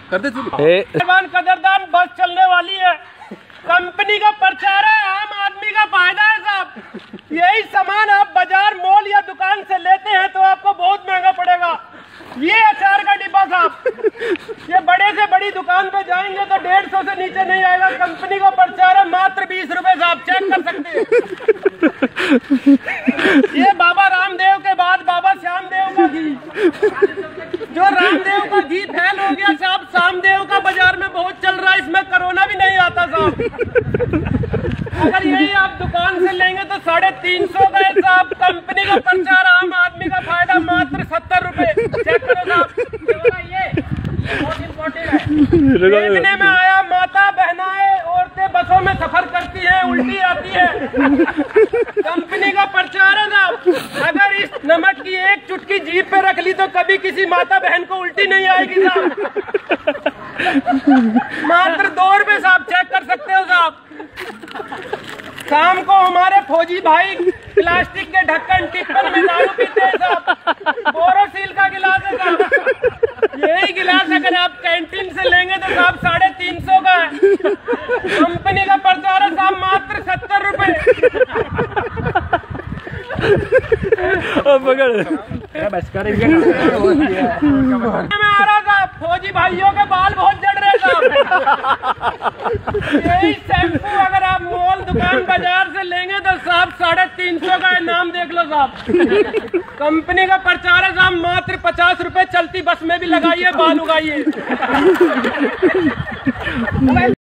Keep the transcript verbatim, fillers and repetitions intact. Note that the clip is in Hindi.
कर दे कदरदान बस चलने वाली है, कंपनी का प्रचार है, आम आदमी का फायदा है साहब। यही सामान आप बाजार मॉल या दुकान से लेते हैं तो आपको बहुत महंगा पड़ेगा। ये अचार का डिब्बा साहब, ये बड़े से बड़ी दुकान पे जाएंगे तो डेढ़ सौ से नीचे नहीं आएगा। कंपनी का प्रचार है, मात्र बीस रुपए साहब, चेक कर सकते हैं। ये बाबा रामदेव के बाद बाबा श्यामदेव का घी, जो रामदेव का घी फैल हो गया साहब, श्यामदेव का बाजार में बहुत चल रहा है, इसमें कोरोना भी नहीं आता साहब। अगर यही आप दुकान से लेंगे तो साढ़े तीन सौ का है साहब। कंपनी का प्रचार, आम आदमी का फायदा, मात्र सत्तर रुपए, चेक करो साहब। ये बहुत इम्पोर्टेंट है। देखने में आया, माता बहनाएं औरतें बसों में सफर करती हैं, उल्टी आती है, कंपनी का प्रचार है साहब। अगर इस नमक की एक चुटकी जीभ पे रख ली तो कभी किसी माता बहन को उल्टी नहीं आएगी साहब। मात्र दो रुपए साहब, चेक कर सकते हो साहब। शाम को हमारे फौजी भाई प्लास्टिक के ढक्कन टिप्पण में दारू पीते हैं साहब, बोरोसिल का गिलास है साहब। यही गिलास अगर आप कैंटीन से लेंगे तो साहब साढ़े तीन सौ का है। कंपनी का प्रचार है साहब, मात्र सत्तर रुपए। बस कर आ रहा साहब, फौजी भाइयों के बाल बहुत जड़ रहे साहब। यही शैम्पू अगर आप मॉल दुकान बाजार से लेंगे तो साहब साढ़े तीन सौ का है, नाम देख लो साहब। कंपनी का प्रचार है साहब, मात्र पचास रुपए, चलती बस में भी लगाइए, बाल उगाइए।